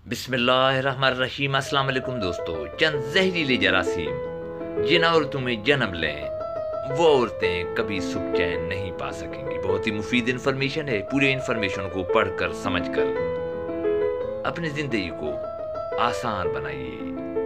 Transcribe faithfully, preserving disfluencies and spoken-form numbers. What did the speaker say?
बिस्मिल्लाहिर्रहमानिर्रहीम। अस्सलाम वालेकुम दोस्तों। चंद जहरीले जरासीम जिन औरतों में जन्म लें वो औरतें कभी सुख चैन नहीं पा सकेंगी। बहुत ही मुफीद इन्फॉर्मेशन है। पूरे इन्फॉर्मेशन को पढ़कर समझकर अपनी जिंदगी को आसान बनाइए।